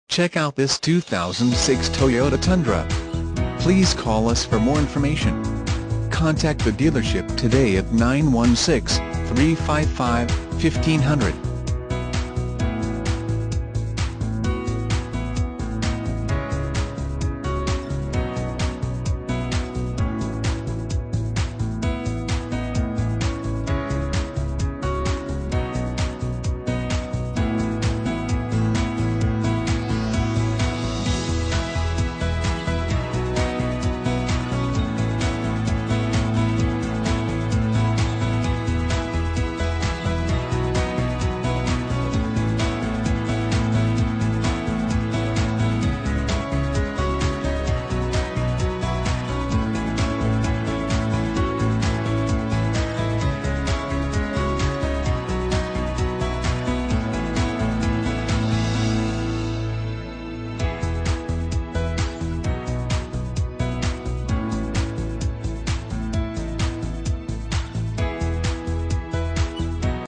Check out this 2006 Toyota Tundra. Please call us for more information. Contact the dealership today at 916-355-1500.